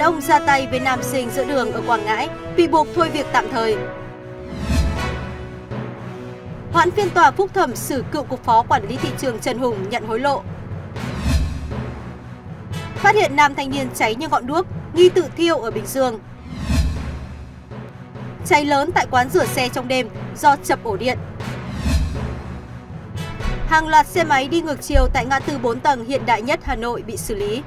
ông ra tay với nam sinh giữa đường ở Quảng Ngãi, bị buộc thôi việc tạm thời. Hoãn phiên tòa phúc thẩm xử cựu cục phó quản lý thị trường Trần Hùng nhận hối lộ. Phát hiện nam thanh niên cháy như ngọn đuốc, nghi tự thiêu ở Bình Dương. Cháy lớn tại quán rửa xe trong đêm do chập ổ điện. Hàng loạt xe máy đi ngược chiều tại ngã tư 4 tầng hiện đại nhất Hà Nội bị xử lý.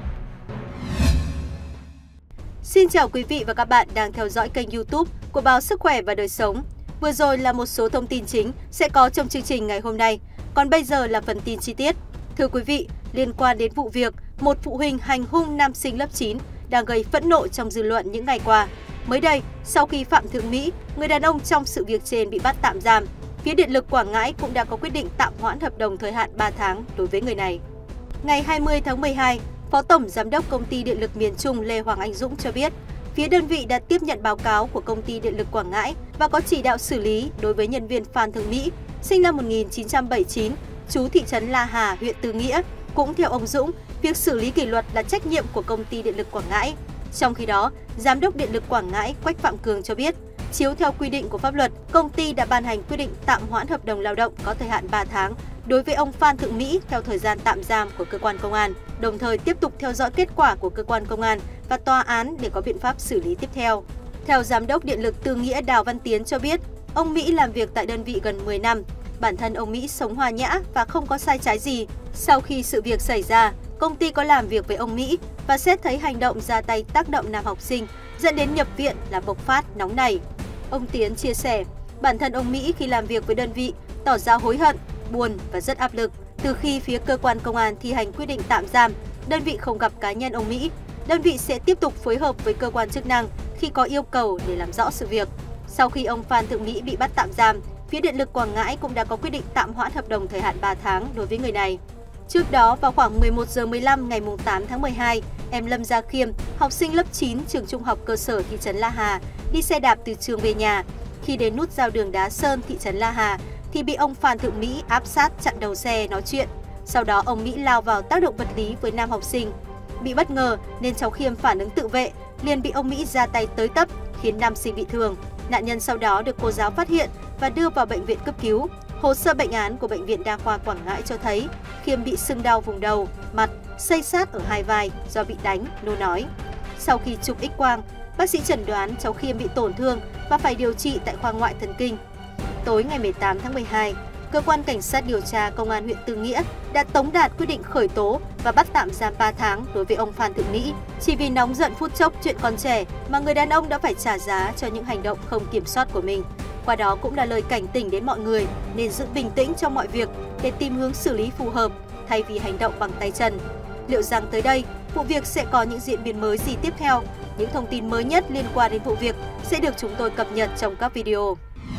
Xin chào quý vị và các bạn đang theo dõi kênh YouTube của báo Sức khỏe và Đời sống. Vừa rồi là một số thông tin chính sẽ có trong chương trình ngày hôm nay. Còn bây giờ là phần tin chi tiết. Thưa quý vị, liên quan đến vụ việc một phụ huynh hành hung nam sinh lớp 9 đang gây phẫn nộ trong dư luận những ngày qua. Mới đây, sau khi Phạm Thượng Mỹ, người đàn ông trong sự việc trên bị bắt tạm giam, phía Điện lực Quảng Ngãi cũng đã có quyết định tạm hoãn hợp đồng thời hạn 3 tháng đối với người này. Ngày 20 tháng 12, Phó Tổng Giám đốc Công ty Điện lực miền Trung Lê Hoàng Anh Dũng cho biết, phía đơn vị đã tiếp nhận báo cáo của Công ty Điện lực Quảng Ngãi và có chỉ đạo xử lý đối với nhân viên Phan Thượng Mỹ, sinh năm 1979, trú thị trấn La Hà, huyện Tư Nghĩa. Cũng theo ông Dũng, việc xử lý kỷ luật là trách nhiệm của Công ty Điện lực Quảng Ngãi. Trong khi đó, Giám đốc Điện lực Quảng Ngãi Quách Phạm Cường cho biết, chiếu theo quy định của pháp luật, công ty đã ban hành quyết định tạm hoãn hợp đồng lao động có thời hạn 3 tháng đối với ông Phan Thượng Mỹ theo thời gian tạm giam của cơ quan công an, đồng thời tiếp tục theo dõi kết quả của cơ quan công an và tòa án để có biện pháp xử lý tiếp theo. Theo Giám đốc Điện lực Tư Nghĩa Đào Văn Tiến cho biết, ông Mỹ làm việc tại đơn vị gần 10 năm. Bản thân ông Mỹ sống hòa nhã và không có sai trái gì. Sau khi sự việc xảy ra, công ty có làm việc với ông Mỹ và xét thấy hành động ra tay tác động nam học sinh dẫn đến nhập viện là bộc phát nóng này. Ông Tiến chia sẻ, bản thân ông Mỹ khi làm việc với đơn vị tỏ ra hối hận, buồn và rất áp lực. Từ khi phía cơ quan công an thi hành quyết định tạm giam, đơn vị không gặp cá nhân ông Mỹ. Đơn vị sẽ tiếp tục phối hợp với cơ quan chức năng khi có yêu cầu để làm rõ sự việc. Sau khi ông Phan Thượng Mỹ bị bắt tạm giam, phía Điện lực Quảng Ngãi cũng đã có quyết định tạm hoãn hợp đồng thời hạn 3 tháng đối với người này. Trước đó, vào khoảng 11 giờ 15 ngày 8 tháng 12, em Lâm Gia Khiêm, học sinh lớp 9 trường trung học cơ sở thị trấn La Hà, đi xe đạp từ trường về nhà. Khi đến nút giao đường Đá Sơn, thị trấn La Hà, thì bị ông Phan Thượng Mỹ áp sát chặn đầu xe nói chuyện. Sau đó, ông Mỹ lao vào tác động vật lý với nam học sinh. Bị bất ngờ nên cháu Khiêm phản ứng tự vệ, liền bị ông Mỹ ra tay tới tấp, khiến nam sinh bị thương. Nạn nhân sau đó được cô giáo phát hiện và đưa vào bệnh viện cấp cứu. Hồ sơ bệnh án của Bệnh viện Đa khoa Quảng Ngãi cho thấy Khiêm bị sưng đau vùng đầu, mặt, xây xát ở hai vai do bị đánh, nôn ói. Sau khi chụp X-quang, bác sĩ chẩn đoán cháu Khiêm bị tổn thương và phải điều trị tại khoa ngoại thần kinh. Tối ngày 18 tháng 12, Cơ quan Cảnh sát điều tra Công an huyện Tư Nghĩa đã tống đạt quyết định khởi tố và bắt tạm giam 3 tháng đối với ông Phan Thượng Mỹ. Chỉ vì nóng giận phút chốc chuyện con trẻ mà người đàn ông đã phải trả giá cho những hành động không kiểm soát của mình. Qua đó cũng là lời cảnh tỉnh đến mọi người nên giữ bình tĩnh trong mọi việc để tìm hướng xử lý phù hợp thay vì hành động bằng tay chân. Liệu rằng tới đây, vụ việc sẽ có những diễn biến mới gì tiếp theo? Những thông tin mới nhất liên quan đến vụ việc sẽ được chúng tôi cập nhật trong các video.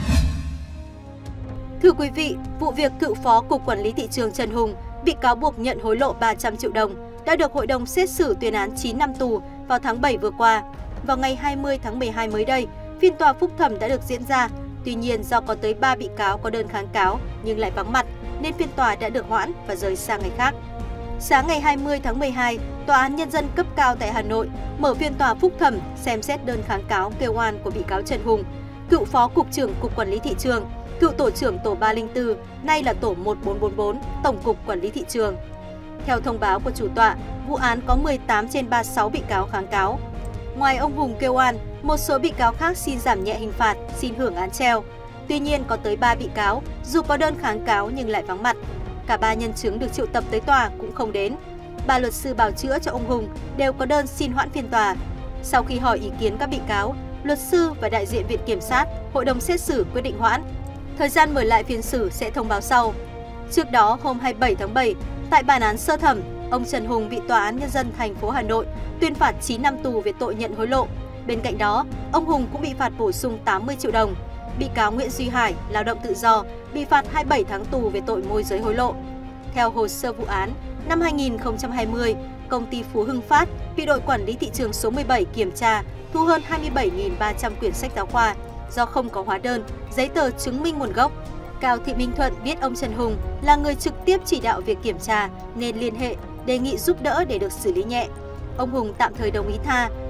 Thưa quý vị, vụ việc cựu Phó Cục Quản lý Thị trường Trần Hùng bị cáo buộc nhận hối lộ 300 triệu đồng đã được Hội đồng xét xử tuyên án 9 năm tù vào tháng 7 vừa qua. Vào ngày 20 tháng 12 mới đây, phiên tòa phúc thẩm đã được diễn ra. Tuy nhiên, do có tới 3 bị cáo có đơn kháng cáo nhưng lại vắng mặt, nên phiên tòa đã được hoãn và rời sang ngày khác. Sáng ngày 20 tháng 12, Tòa án Nhân dân cấp cao tại Hà Nội mở phiên tòa phúc thẩm xem xét đơn kháng cáo kêu oan của bị cáo Trần Hùng, cựu Phó Cục trưởng Cục Quản lý Thị trường, cựu Tổ trưởng Tổ 304, nay là Tổ 1444, Tổng cục Quản lý Thị trường. Theo thông báo của chủ tọa, vụ án có 18 trên 36 bị cáo kháng cáo. Ngoài ông Hùng kêu oan, một số bị cáo khác xin giảm nhẹ hình phạt, xin hưởng án treo. Tuy nhiên, có tới 3 bị cáo, dù có đơn kháng cáo nhưng lại vắng mặt. Cả 3 nhân chứng được triệu tập tới tòa cũng không đến. 3 luật sư bào chữa cho ông Hùng đều có đơn xin hoãn phiên tòa. Sau khi hỏi ý kiến các bị cáo, luật sư và đại diện Viện Kiểm sát, Hội đồng xét xử quyết định hoãn. Thời gian mở lại phiên xử sẽ thông báo sau. Trước đó, hôm 27 tháng 7, tại bản án sơ thẩm, ông Trần Hùng bị Tòa án Nhân dân thành phố Hà Nội tuyên phạt 9 năm tù về tội nhận hối lộ. Bên cạnh đó, ông Hùng cũng bị phạt bổ sung 80 triệu đồng. Bị cáo Nguyễn Duy Hải, lao động tự do, bị phạt 27 tháng tù về tội môi giới hối lộ. Theo hồ sơ vụ án, năm 2020, công ty Phú Hưng Phát bị đội quản lý thị trường số 17 kiểm tra, thu hơn 27.300 quyển sách giáo khoa do không có hóa đơn, giấy tờ chứng minh nguồn gốc. Cao Thị Minh Thuận biết ông Trần Hùng là người trực tiếp chỉ đạo việc kiểm tra nên liên hệ, đề nghị giúp đỡ để được xử lý nhẹ. Ông Hùng tạm thời đồng ý tha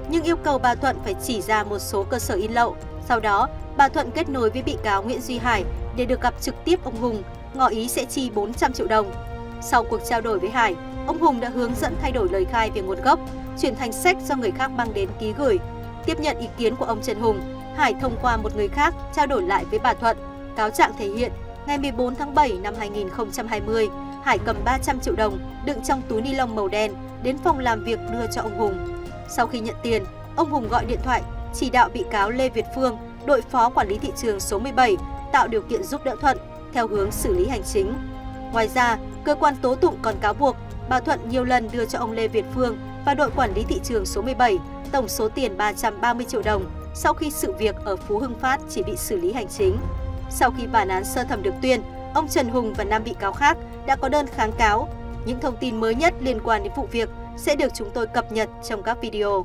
nhưng yêu cầu bà Thuận phải chỉ ra một số cơ sở in lậu. Sau đó, bà Thuận kết nối với bị cáo Nguyễn Duy Hải để được gặp trực tiếp ông Hùng, ngỏ ý sẽ chi 400 triệu đồng. Sau cuộc trao đổi với Hải, ông Hùng đã hướng dẫn thay đổi lời khai về nguồn gốc, chuyển thành sách do người khác mang đến ký gửi. Tiếp nhận ý kiến của ông Trần Hùng, Hải thông qua một người khác trao đổi lại với bà Thuận. Cáo trạng thể hiện, ngày 14 tháng 7 năm 2020, Hải cầm 300 triệu đồng đựng trong túi ni lông màu đen đến phòng làm việc đưa cho ông Hùng. Sau khi nhận tiền, ông Hùng gọi điện thoại chỉ đạo bị cáo Lê Việt Phương, đội phó quản lý thị trường số 17, tạo điều kiện giúp đỡ Thuận theo hướng xử lý hành chính. Ngoài ra, cơ quan tố tụng còn cáo buộc bà Thuận nhiều lần đưa cho ông Lê Việt Phương và đội quản lý thị trường số 17 tổng số tiền 330 triệu đồng sau khi sự việc ở Phú Hưng Phát chỉ bị xử lý hành chính. Sau khi bản án sơ thẩm được tuyên, ông Trần Hùng và 5 bị cáo khác đã có đơn kháng cáo. Những thông tin mới nhất liên quan đến vụ việc sẽ được chúng tôi cập nhật trong các video.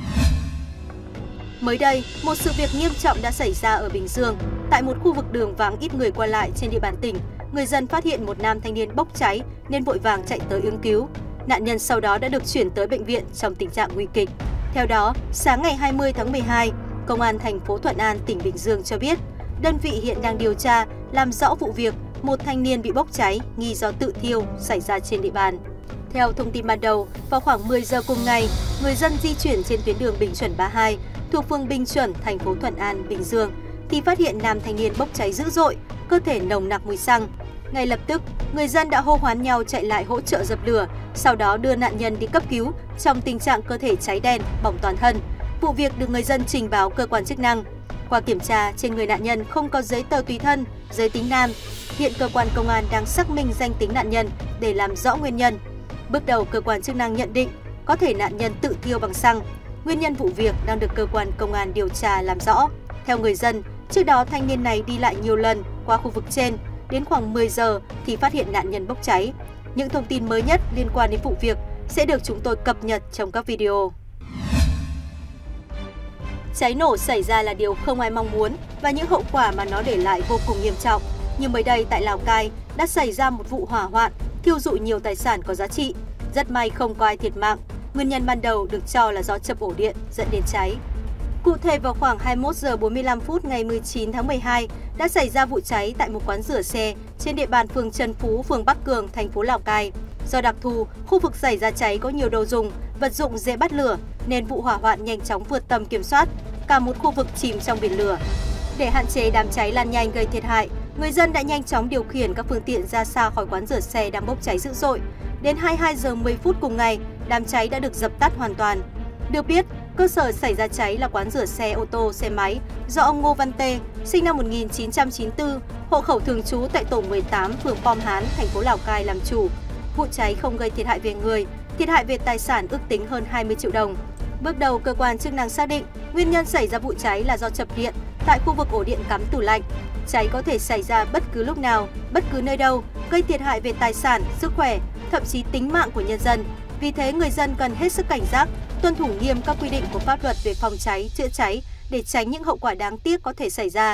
Mới đây, một sự việc nghiêm trọng đã xảy ra ở Bình Dương. Tại một khu vực đường vắng ít người qua lại trên địa bàn tỉnh, người dân phát hiện một nam thanh niên bốc cháy nên vội vàng chạy tới ứng cứu. Nạn nhân sau đó đã được chuyển tới bệnh viện trong tình trạng nguy kịch. Theo đó, sáng ngày 20 tháng 12, Công an thành phố Thuận An, tỉnh Bình Dương cho biết, đơn vị hiện đang điều tra, làm rõ vụ việc một thanh niên bị bốc cháy nghi do tự thiêu xảy ra trên địa bàn. Theo thông tin ban đầu, vào khoảng 10 giờ cùng ngày, người dân di chuyển trên tuyến đường Bình Chuẩn 32 thuộc phường Bình Chuẩn, thành phố Thuận An, Bình Dương thì phát hiện nam thanh niên bốc cháy dữ dội, cơ thể nồng nặc mùi xăng. Ngay lập tức, người dân đã hô hoán nhau chạy lại hỗ trợ dập lửa, sau đó đưa nạn nhân đi cấp cứu trong tình trạng cơ thể cháy đen, bỏng toàn thân. Vụ việc được người dân trình báo cơ quan chức năng. Qua kiểm tra, trên người nạn nhân không có giấy tờ tùy thân, giới tính nam. Hiện cơ quan công an đang xác minh danh tính nạn nhân để làm rõ nguyên nhân. Bước đầu, cơ quan chức năng nhận định có thể nạn nhân tự thiêu bằng xăng. Nguyên nhân vụ việc đang được cơ quan công an điều tra làm rõ. Theo người dân, trước đó thanh niên này đi lại nhiều lần qua khu vực trên, đến khoảng 10 giờ thì phát hiện nạn nhân bốc cháy. Những thông tin mới nhất liên quan đến vụ việc sẽ được chúng tôi cập nhật trong các video. Cháy nổ xảy ra là điều không ai mong muốn và những hậu quả mà nó để lại vô cùng nghiêm trọng. Như mới đây tại Lào Cai đã xảy ra một vụ hỏa hoạn, thiêu rụi nhiều tài sản có giá trị. Rất may không có ai thiệt mạng. Nguyên nhân ban đầu được cho là do chập ổ điện dẫn đến cháy. Cụ thể vào khoảng 21 giờ 45 phút ngày 19 tháng 12 đã xảy ra vụ cháy tại một quán rửa xe trên địa bàn phường Trần Phú, phường Bắc Cường, thành phố Lào Cai. Do đặc thù, khu vực xảy ra cháy có nhiều đồ dùng, vật dụng dễ bắt lửa nên vụ hỏa hoạn nhanh chóng vượt tầm kiểm soát, cả một khu vực chìm trong biển lửa. Để hạn chế đám cháy lan nhanh gây thiệt hại, người dân đã nhanh chóng điều khiển các phương tiện ra xa khỏi quán rửa xe đang bốc cháy dữ dội. Đến 22 giờ 10 phút cùng ngày, đám cháy đã được dập tắt hoàn toàn. Được biết, cơ sở xảy ra cháy là quán rửa xe ô tô, xe máy do ông Ngô Văn Tê, sinh năm 1994, hộ khẩu thường trú tại tổ 18, phường Pom Hán, thành phố Lào Cai làm chủ. Vụ cháy không gây thiệt hại về người, thiệt hại về tài sản ước tính hơn 20 triệu đồng. Bước đầu, cơ quan chức năng xác định nguyên nhân xảy ra vụ cháy là do chập điện tại khu vực ổ điện cắm tủ lạnh. Cháy có thể xảy ra bất cứ lúc nào, bất cứ nơi đâu, gây thiệt hại về tài sản, sức khỏe, thậm chí tính mạng của nhân dân. Vì thế, người dân cần hết sức cảnh giác, tuân thủ nghiêm các quy định của pháp luật về phòng cháy, chữa cháy để tránh những hậu quả đáng tiếc có thể xảy ra.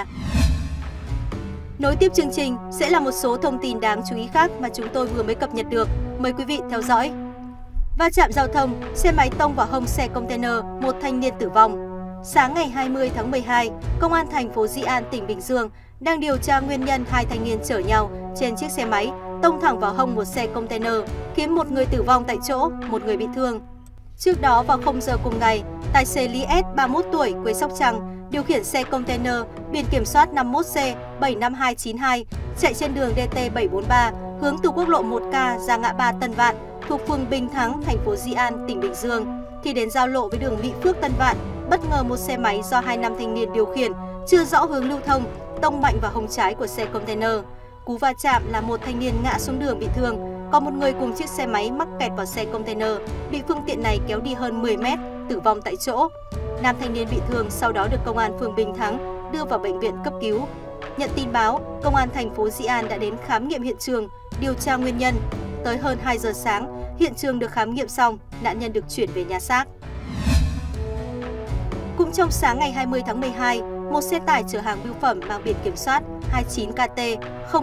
Nối tiếp chương trình sẽ là một số thông tin đáng chú ý khác mà chúng tôi vừa mới cập nhật được. Mời quý vị theo dõi. Va chạm giao thông, xe máy tông vào hông xe container, một thanh niên tử vong. Sáng ngày 20 tháng 12, Công an thành phố Di An, tỉnh Bình Dương đang điều tra nguyên nhân hai thanh niên chở nhau trên chiếc xe máy tông thẳng vào hông một xe container, khiến một người tử vong tại chỗ, một người bị thương. Trước đó vào 0 giờ cùng ngày, tài xế Lý S, 31 tuổi, quê Sóc Trăng, điều khiển xe container biển kiểm soát 51C 75292 chạy trên đường DT743 hướng từ quốc lộ 1K ra ngã ba Tân Vạn thuộc phường Bình Thắng, thành phố Di An, tỉnh Bình Dương. Thì đến giao lộ với đường Mỹ Phước Tân Vạn, bất ngờ một xe máy do hai nam thanh niên điều khiển chưa rõ hướng lưu thông tông mạnh vào hông trái của xe container. Cú va chạm là một thanh niên ngã xuống đường bị thương, còn một người cùng chiếc xe máy mắc kẹt vào xe container, bị phương tiện này kéo đi hơn 10 mét, tử vong tại chỗ. Nam thanh niên bị thương sau đó được công an phường Bình Thắng đưa vào bệnh viện cấp cứu. Nhận tin báo, công an thành phố Di An đã đến khám nghiệm hiện trường, điều tra nguyên nhân. Tới hơn 2 giờ sáng, hiện trường được khám nghiệm xong, nạn nhân được chuyển về nhà xác. Cũng trong sáng ngày 20 tháng 12, một xe tải chở hàng bưu phẩm mang biển kiểm soát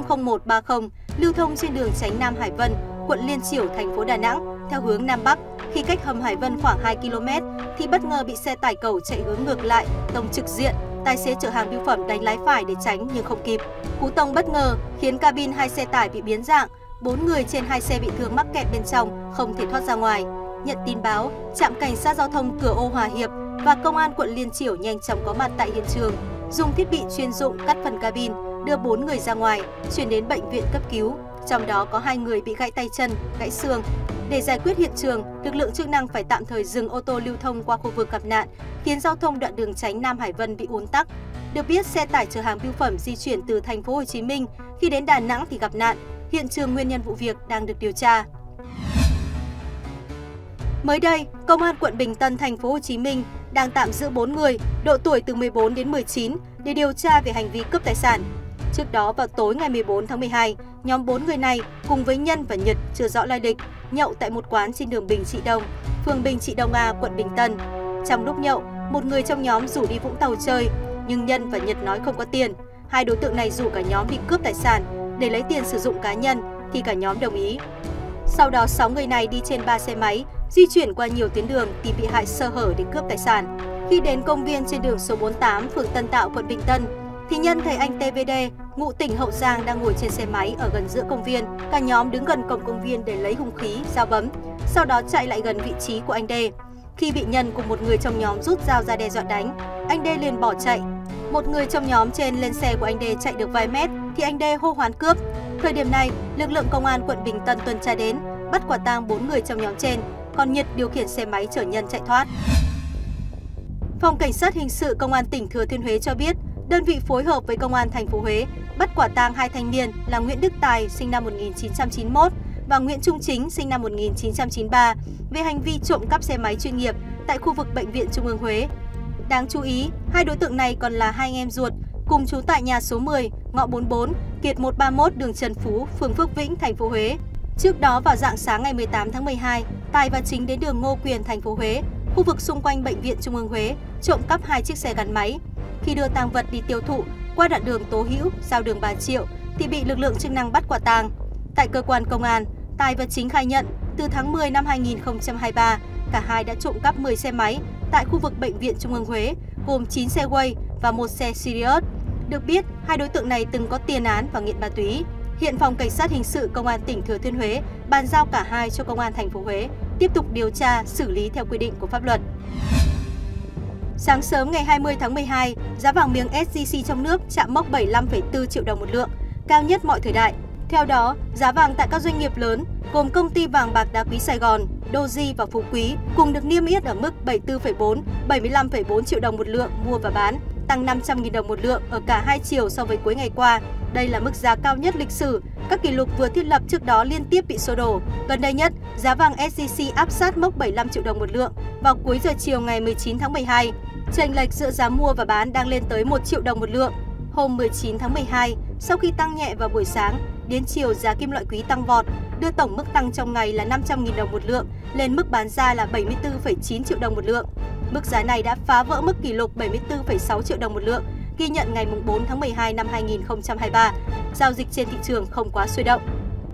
29KT00130 lưu thông trên đường Chánh Nam Hải Vân, quận Liên Chiểu, thành phố Đà Nẵng theo hướng Nam Bắc Khi cách hầm Hải Vân khoảng 2 km thì bất ngờ bị xe tải cẩu chạy hướng ngược lại, tông trực diện. Tài xế chở hàng bưu phẩm đánh lái phải để tránh nhưng không kịp. Cú tông bất ngờ khiến cabin hai xe tải bị biến dạng, 4 người trên 2 xe bị thương mắc kẹt bên trong, không thể thoát ra ngoài. Nhận tin báo, trạm cảnh sát giao thông Cửa Ô Hòa Hiệp và công an quận Liên Chiểu nhanh chóng có mặt tại hiện trường, dùng thiết bị chuyên dụng cắt phần cabin, đưa 4 người ra ngoài, chuyển đến bệnh viện cấp cứu. Trong đó có 2 người bị gãy tay chân, gãy xương. Để giải quyết hiện trường, lực lượng chức năng phải tạm thời dừng ô tô lưu thông qua khu vực gặp nạn, khiến giao thông đoạn đường tránh Nam Hải Vân bị ùn tắc. Được biết, xe tải chở hàng bưu phẩm di chuyển từ thành phố Hồ Chí Minh, khi đến Đà Nẵng thì gặp nạn. Hiện trường nguyên nhân vụ việc đang được điều tra. Mới đây, Công an quận Bình Tân, thành phố Hồ Chí Minh đang tạm giữ 4 người, độ tuổi từ 14 đến 19 để điều tra về hành vi cướp tài sản. Trước đó, vào tối ngày 14 tháng 12, nhóm 4 người này cùng với Nhân và Nhật chưa rõ lai lịch nhậu tại một quán trên đường Bình Trị Đông, phường Bình Trị Đông A, quận Bình Tân. Trong lúc nhậu, một người trong nhóm rủ đi Vũng Tàu chơi, nhưng Nhân và Nhật nói không có tiền. Hai đối tượng này rủ cả nhóm đi cướp tài sản để lấy tiền sử dụng cá nhân thì cả nhóm đồng ý. Sau đó 6 người này đi trên 3 xe máy, di chuyển qua nhiều tuyến đường tìm bị hại sơ hở để cướp tài sản. Khi đến công viên trên đường số 48, phường Tân Tạo, quận Bình Tân, thì Nhân thấy anh TVD, ngụ tỉnh Hậu Giang đang ngồi trên xe máy ở gần giữa công viên. Cả nhóm đứng gần cổng công viên để lấy hung khí, dao bấm, sau đó chạy lại gần vị trí của anh D. Khi bị Nhân cùng một người trong nhóm rút dao ra đe dọa đánh, anh D liền bỏ chạy. Một người trong nhóm trên lên xe của anh D chạy được vài mét thì anh D hô hoán cướp. Thời điểm này, lực lượng công an quận Bình Tân tuần tra đến, bắt quả tang 4 người trong nhóm trên, còn Nhật điều khiển xe máy chở Nhân chạy thoát. Phòng Cảnh sát Hình sự Công an tỉnh Thừa Thiên Huế cho biết, đơn vị phối hợp với Công an thành phố Huế bắt quả tang 2 thanh niên là Nguyễn Đức Tài sinh năm 1991 và Nguyễn Trung Chính sinh năm 1993 về hành vi trộm cắp xe máy chuyên nghiệp tại khu vực Bệnh viện Trung ương Huế. Đáng chú ý, hai đối tượng này còn là hai anh em ruột, cùng trú tại nhà số 10, ngõ 44, kiệt 131 đường Trần Phú, phường Phước Vĩnh, thành phố Huế. Trước đó vào rạng sáng ngày 18 tháng 12, Tài và Chính đến đường Ngô Quyền, thành phố Huế, khu vực xung quanh Bệnh viện Trung ương Huế, trộm cắp 2 chiếc xe gắn máy. Khi đưa tang vật đi tiêu thụ qua đoạn đường Tố Hữu, giao đường Bà Triệu thì bị lực lượng chức năng bắt quả tang. Tại cơ quan công an, Tài và Chính khai nhận từ tháng 10 năm 2023, cả hai đã trộm cắp 10 xe máy tại khu vực Bệnh viện Trung ương Huế, gồm 9 xe Way và 1 xe Sirius. Được biết, hai đối tượng này từng có tiền án và nghiện ma túy. Hiện Phòng Cảnh sát Hình sự Công an tỉnh Thừa Thiên Huế bàn giao cả hai cho Công an thành phố Huế tiếp tục điều tra, xử lý theo quy định của pháp luật. Sáng sớm ngày 20 tháng 12, giá vàng miếng SJC trong nước chạm mốc 75,4 triệu đồng một lượng, cao nhất mọi thời đại. Theo đó, giá vàng tại các doanh nghiệp lớn gồm Công ty Vàng bạc đá quý Sài Gòn, Doji và Phú Quý cùng được niêm yết ở mức 74,4, 75,4 triệu đồng một lượng mua và bán, tăng 500.000 đồng một lượng ở cả hai chiều so với cuối ngày qua. Đây là mức giá cao nhất lịch sử, các kỷ lục vừa thiết lập trước đó liên tiếp bị xô đổ. Gần đây nhất, giá vàng SJC áp sát mốc 75 triệu đồng một lượng vào cuối giờ chiều ngày 19 tháng 12. Chênh lệch giữa giá mua và bán đang lên tới 1 triệu đồng một lượng. Hôm 19 tháng 12, sau khi tăng nhẹ vào buổi sáng, đến chiều giá kim loại quý tăng vọt, đưa tổng mức tăng trong ngày là 500.000 đồng một lượng, lên mức bán ra là 74,9 triệu đồng một lượng. Mức giá này đã phá vỡ mức kỷ lục 74,6 triệu đồng một lượng, ghi nhận ngày 4 tháng 12 năm 2023. Giao dịch trên thị trường không quá sôi động.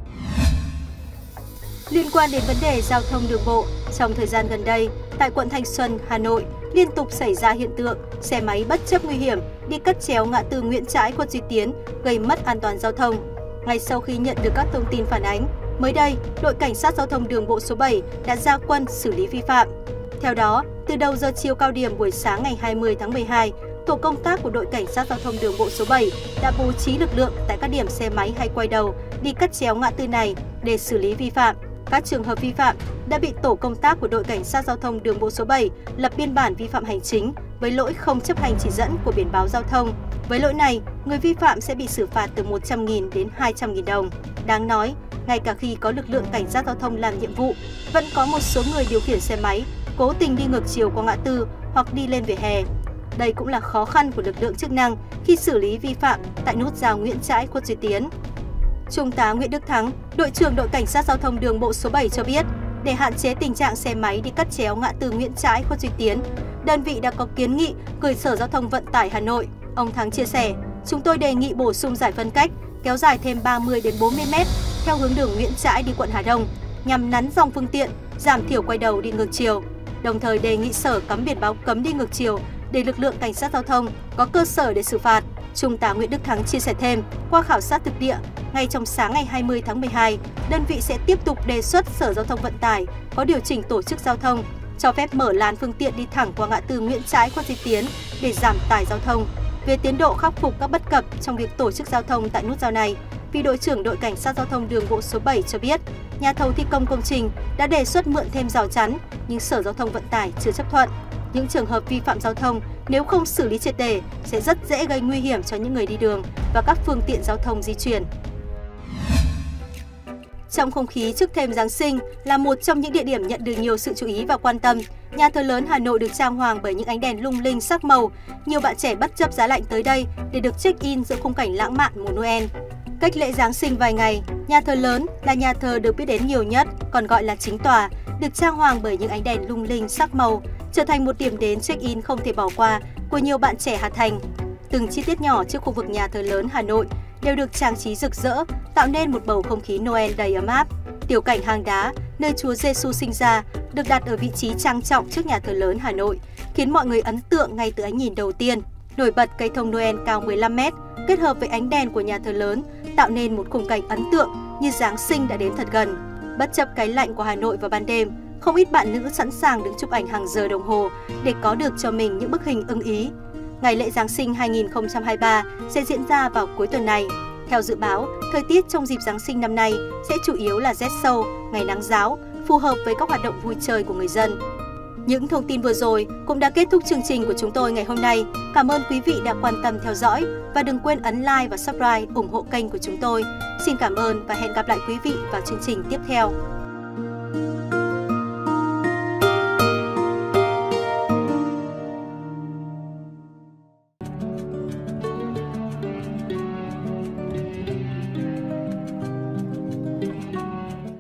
Liên quan đến vấn đề giao thông đường bộ, trong thời gian gần đây, tại quận Thanh Xuân, Hà Nội, liên tục xảy ra hiện tượng xe máy bất chấp nguy hiểm đi cắt chéo ngã tư Nguyễn Trãi, Khuất Duy Tiến, gây mất an toàn giao thông. Ngay sau khi nhận được các thông tin phản ánh, mới đây, đội Cảnh sát Giao thông đường bộ số 7 đã ra quân xử lý vi phạm. Theo đó, từ đầu giờ chiều cao điểm buổi sáng ngày 20 tháng 12, tổ công tác của đội Cảnh sát Giao thông đường bộ số 7 đã bố trí lực lượng tại các điểm xe máy hay quay đầu đi cắt chéo ngã tư này để xử lý vi phạm. Các trường hợp vi phạm đã bị tổ công tác của đội Cảnh sát Giao thông đường bộ số 7 lập biên bản vi phạm hành chính với lỗi không chấp hành chỉ dẫn của biển báo giao thông. Với lỗi này, người vi phạm sẽ bị xử phạt từ 100.000 đến 200.000 đồng. Đáng nói, ngay cả khi có lực lượng cảnh sát giao thông làm nhiệm vụ, vẫn có một số người điều khiển xe máy cố tình đi ngược chiều qua ngã tư hoặc đi lên vỉa hè. Đây cũng là khó khăn của lực lượng chức năng khi xử lý vi phạm tại nút giao Nguyễn Trãi, Khuất Duy Tiến. Trung tá Nguyễn Đức Thắng, đội trưởng đội Cảnh sát Giao thông đường bộ số 7 cho biết, để hạn chế tình trạng xe máy đi cắt chéo ngã tư Nguyễn Trãi, Khuất Duy Tiến, đơn vị đã có kiến nghị gửi Sở Giao thông Vận tải Hà Nội. Ông Thắng chia sẻ, chúng tôi đề nghị bổ sung giải phân cách, kéo dài thêm 30 đến 40 m theo hướng đường Nguyễn Trãi đi quận Hà Đông, nhằm nắn dòng phương tiện, giảm thiểu quay đầu đi ngược chiều. Đồng thời đề nghị Sở cắm biển báo cấm đi ngược chiều để lực lượng cảnh sát giao thông có cơ sở để xử phạt. Trung tá Nguyễn Đức Thắng chia sẻ thêm, qua khảo sát thực địa, ngay trong sáng ngày 20 tháng 12, đơn vị sẽ tiếp tục đề xuất Sở Giao thông Vận tải có điều chỉnh tổ chức giao thông, cho phép mở làn phương tiện đi thẳng qua ngã tư Nguyễn Trãi, Khuất Duy Tiến để giảm tải giao thông. Về tiến độ khắc phục các bất cập trong việc tổ chức giao thông tại nút giao này, vị đội trưởng đội cảnh sát giao thông đường bộ số 7 cho biết, nhà thầu thi công công trình đã đề xuất mượn thêm rào chắn, nhưng Sở Giao thông Vận tải chưa chấp thuận. Những trường hợp vi phạm giao thông nếu không xử lý triệt để sẽ rất dễ gây nguy hiểm cho những người đi đường và các phương tiện giao thông di chuyển. Trong không khí trước thềm Giáng sinh là một trong những địa điểm nhận được nhiều sự chú ý và quan tâm. Nhà thờ lớn Hà Nội được trang hoàng bởi những ánh đèn lung linh sắc màu. Nhiều bạn trẻ bất chấp giá lạnh tới đây để được check-in giữa khung cảnh lãng mạn mùa Noel. Cách lễ Giáng sinh vài ngày, nhà thờ lớn là nhà thờ được biết đến nhiều nhất, còn gọi là chính tòa, được trang hoàng bởi những ánh đèn lung linh sắc màu, trở thành một điểm đến check-in không thể bỏ qua của nhiều bạn trẻ Hà Thành. Từng chi tiết nhỏ trước khu vực nhà thờ lớn Hà Nội đều được trang trí rực rỡ, tạo nên một bầu không khí Noel đầy ấm áp. Tiểu cảnh hang đá, nơi Chúa Giêsu sinh ra, được đặt ở vị trí trang trọng trước nhà thờ lớn Hà Nội, khiến mọi người ấn tượng ngay từ ánh nhìn đầu tiên. Nổi bật cây thông Noel cao 15 m, kết hợp với ánh đèn của nhà thờ lớn, tạo nên một khung cảnh ấn tượng như Giáng sinh đã đến thật gần. Bất chấp cái lạnh của Hà Nội vào ban đêm, không ít bạn nữ sẵn sàng đứng chụp ảnh hàng giờ đồng hồ để có được cho mình những bức hình ưng ý. Ngày lễ Giáng sinh 2023 sẽ diễn ra vào cuối tuần này. Theo dự báo, thời tiết trong dịp Giáng sinh năm nay sẽ chủ yếu là rét sâu, ngày nắng ráo, phù hợp với các hoạt động vui chơi của người dân. Những thông tin vừa rồi cũng đã kết thúc chương trình của chúng tôi ngày hôm nay. Cảm ơn quý vị đã quan tâm theo dõi và đừng quên ấn like và subscribe ủng hộ kênh của chúng tôi. Xin cảm ơn và hẹn gặp lại quý vị vào chương trình tiếp theo.